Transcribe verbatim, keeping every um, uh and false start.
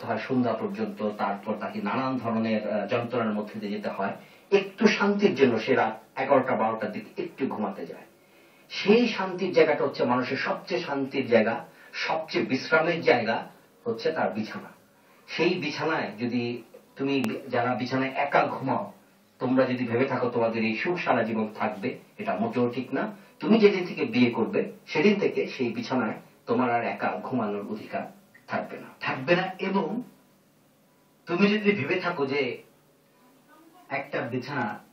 হয় সন্ধ্যা পর্যন্ত, তারপর তাকে নানান ধরনের যন্ত্রণার মধ্যে দিয়ে যেতে হয়, একটু শান্তির জন্য সে রাত এগারোটা বারোটার দিকে একটু ঘুমাতে যায়। সেই শান্তির জায়গাটা হচ্ছে মানুষের সবচেয়ে শান্তির জায়গা, সবচেয়ে বিশ্রামের জায়গা হচ্ছে তার বিছানা। সেই বিছানায় যদি তুমি, যারা বিছানায় একা ঘুমাও, তোমরা যদি ভেবে থাকো তোমাদের এই সুখ সারা জীবন থাকবে, এটা মোটেও ঠিক না। তুমি যেদিন থেকে বিয়ে করবে সেদিন থেকে সেই বিছানায় তোমার আর একা ঘুমানোর অধিকার থাকবে না থাকবে না এবং তুমি যদি ভেবে থাকো যে একটা বিছানা